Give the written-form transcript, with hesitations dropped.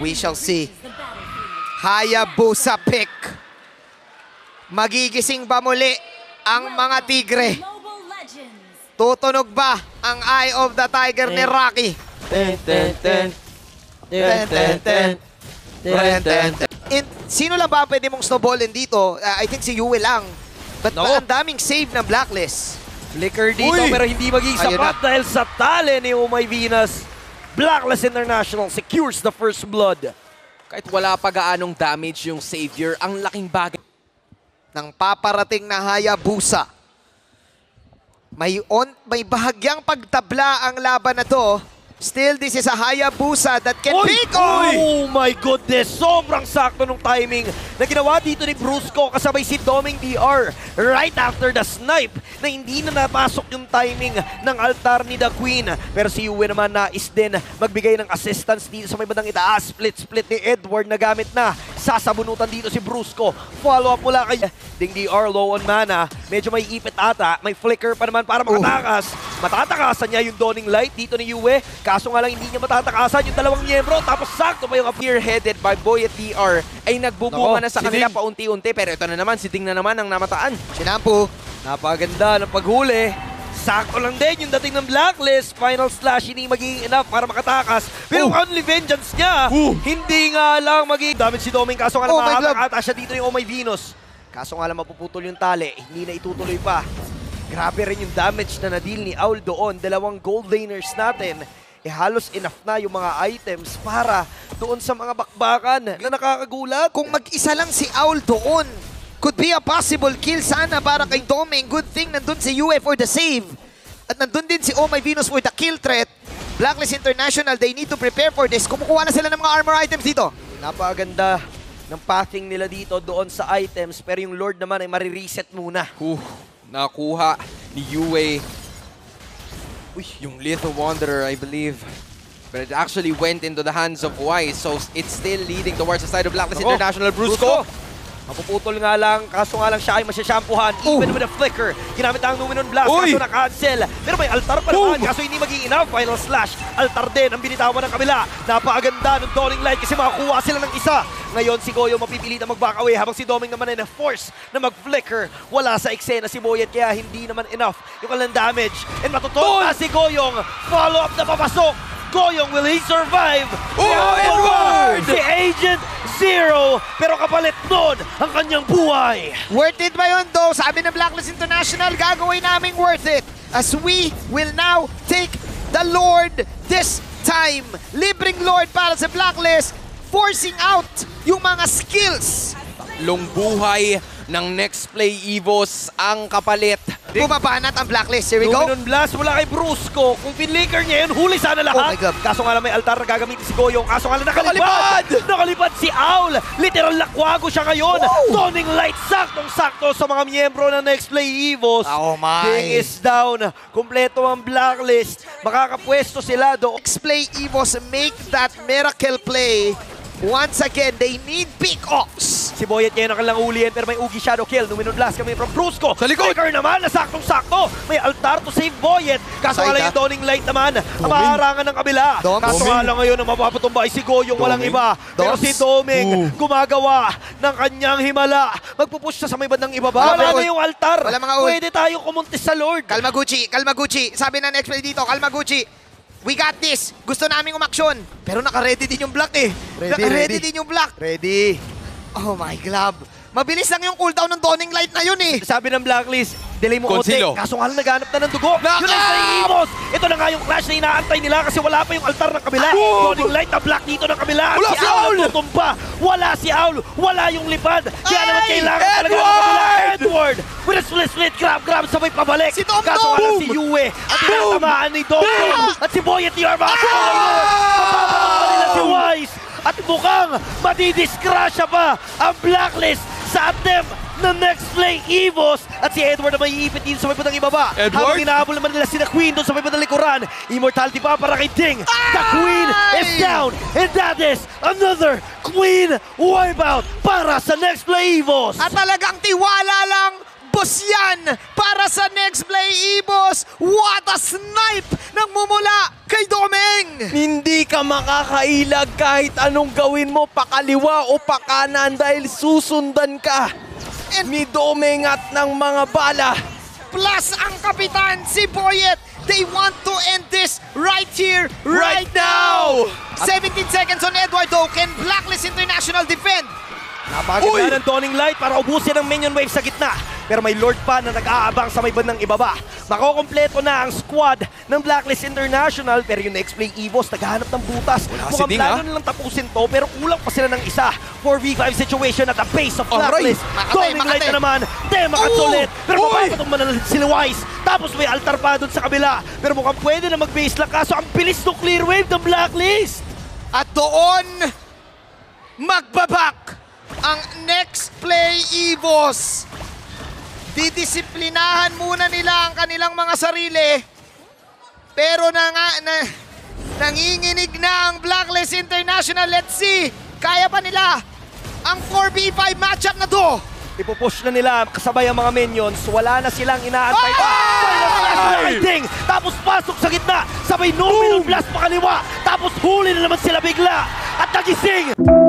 We shall see. Hayabusa pick. Magigising ba muli ang mga Tigre? Tutunog ba ang Eye of the Tiger ni Rocky? Sino lang ba pwede mong snowballin dito? I think si Yue lang. But ang daming save ng Blacklist. Flicker dito pero hindi maging sapat dahil sa tali ni Umay Venus. Blacklist International secures the first blood. Kahit wala pa gaanong damage yung Savior, ang laking bagay ng paparating na Hayabusa. May bahagyang pagtabla ang laban na to. Still, this is a Hayabusa that can pick off! Oh my goodness! Sobrang sakto nung timing na ginawa dito ni Brusco kasabay si Doming DR right after the snipe na hindi na napasok yung timing ng altar ni The Queen. Pero si Yue naman nais din magbigay ng assistance dito sa may bandang itaas. Split ni Edward na gamit na. Sasabunutan dito si Brusco. Follow up mula kay Ding DR, low on mana. Medyo may ipit ata. May flicker pa naman para makatakas. Matatakasan niya yung Dawning Light dito ni Yue. Kaso nga lang hindi niya matatakasan yung dalawang miyembro. Tapos sakto pa yung spearheaded by Boy at DR ay nagbubunga na sa kanila paunti-unti. Pero ito na naman, si Ding na naman ang namataan. Sinampu. Napaganda ng paghuli. Sakto lang din yung dating ng Blacklist. Final slash, hindi magiging enough para makatakas. Pero only vengeance niya, hindi nga lang magiging damage si Doming. Kaso nga lang makakata siya dito yung Umay Venus. Kaso nga lang mapuputol yung tali. Hindi na itutuloy pa. Grabe rin yung damage na na-deal ni Aul doon. Dalawang gold laners natin. Halos enough na yung mga items para doon sa mga bakbakan na nakakagulat. Kung mag-isa lang si Aul doon, could be a possible kill sana para kay Doming. Good thing nandun si Yue for the save. At nandun din si Umay Venus for the kill threat. Blacklist International, they need to prepare for this. Kumukuha na sila ng mga armor items dito. Napakaganda ng pathing nila dito doon sa items. Pero yung Lord naman ay marireset muna. Nakuha ni Yue. Uy, yung Lethal Wanderer, I believe. But it actually went into the hands of Wise. So it's still leading towards the side of Blacklist International. Brusco. Mapuputol nga lang, kaso nga lang siya ay masyashampuhan. Even with a flicker, ginamit ang Numenon Blast, kaso na-cancel. Pero may altar pa naman, kaso hindi maging enough. Final slash, altar din ang binitawan ng kabila. Napakaganda ng Dawning Light kasi makakuha sila ng isa. Ngayon si Goyo mapipilit na mag-back away habang si Doming naman ay na-force na mag-flicker. Wala sa eksena si Boyet kaya hindi naman enough yung kanilang damage. And matutol na si Goyong. Follow up na papasok. Goyong, will he survive? Edward! Si Agent Zero, pero kapalit nun ang kanyang buhay. Worth it ba yun though? Sabi ng Blacklist International, gagawin namin worth it. As we will now take the Lord this time. Libreng Lord para sa Blacklist, forcing out yung mga skills. Tatlong buhay ng Next Play Evos ang kapalit. Bumabanat ang Blacklist. Here we go. Numenon Blast mula kay Brusco. Kung pinlicker niya yun, huli sana lahat. Oh my God. Kaso nga lang may altar na gagamitin si Goyong. Kaso nga lang nakalipad! Nakalipad si Aul. Literal lakwago siya ngayon. Dawning Light saktong-sakto sa mga miyembro ng Next Play Evos. Oh my. Ding is down. Kompleto ang Blacklist. Makakapwesto sila doon. Next Play Evos make that miracle play. Once again, they need pickoffs. Si Boyet ngayon ang kanilang ulihin pero may Ugi Shadow Kill. Numenon Blast kami from Brusco. Sa likod! Flicker naman na saktong-sakto. May altar to save Boyet. Kaso nga lang yung Dawning Light naman. Ang maharangan ng kabila. Kaso nga lang ngayon ang mapapatumba ay si Goyong walang iba. Pero si Doming gumagawa ng kanyang himala. Magpupush siya sa may bandang ibaba. Wala na yung altar. Pwede tayong kumuntis sa Lord. Kalma Gucci. Sabi na next play dito, Kalma Gucci. We got this. Gusto naming umaksyon. Pero naka-ready din yung block eh. Naka-ready din yung block. Ready. Oh my glove. Mabilis lang yung cooldown ng Dawning Light na yun eh. Sabi ng Blacklist, delay mo konti. Consilo. Kaso nga lang naghanap na ng dugo. Yun ang sa Evos. Ito na nga yung clash na inaantay nila kasi wala pa yung altar ng kabila. Dawning Light na black dito ng kabila. Wala si Aul! Wala si Aul. Wala yung lipad. Kaya naman kailangan talaga ng kabila. Edward! With a split, grab, sabay pabalik. Si Dom Kaso nga lang si Yue. At tinatamaan ni Dom. At si Boyet ni Armand. Mapapagawa nila si Wise. At mukhang madidiskrasya pa ang Blacklist sa attempt ng Next Play Evos. At si Edward na may iipit din sa may bandang ibaba. Habang hinahabol naman nila si The Queen doon sa may bandang likuran. Immortality pa para kay Ding. The Queen is down. And that is another Queen wipeout para sa Next Play Evos. At talagang tiwala lang Ubos yan para sa next play, Evos. What a snipe ng mumula kay Domeng. Hindi ka makakailag kahit anong gawin mo, pakaliwa o pakanan dahil susundan ka ni Domeng at ng mga bala. Plus ang kapitan, si Boyet. They want to end this right here, right now. 17 seconds on Eduardo. Can Blacklist International defend? Napakaganda ng Dawning Light para ubusin ang minion wave sa gitna. Pero may Lord pa na nag-aabang sa may bandang ibaba. Makokompleto na ang squad ng Blacklist International, pero yung next play Evos naghahanap ng butas. Mukhang plano nilang tapusin to, pero kulang pa sila ng isa. 4v5 situation at the base of Blacklist. Dawning Light na naman. Makats ulit. Pero mapapatong mananalit sila Wise. Tapos may altar pa doon sa kabila. Pero mukhang pwede na mag-base lang, kaso ang bilis ng clear wave ng Blacklist. At doon, magbabak ang next play Evos. Didisiplinahan muna nila ang kanilang mga sarili. Pero nanginginig na ang Blacklist International. Let's see, kaya pa nila ang 4v5 matchup na to. Ipupush na nila kasabay ang mga minions. Wala na silang inaantay. Fighting! Tapos pasok sa gitna. Sabay Numinal Blast pa kaliwa. Tapos huli na naman sila bigla. At nagising!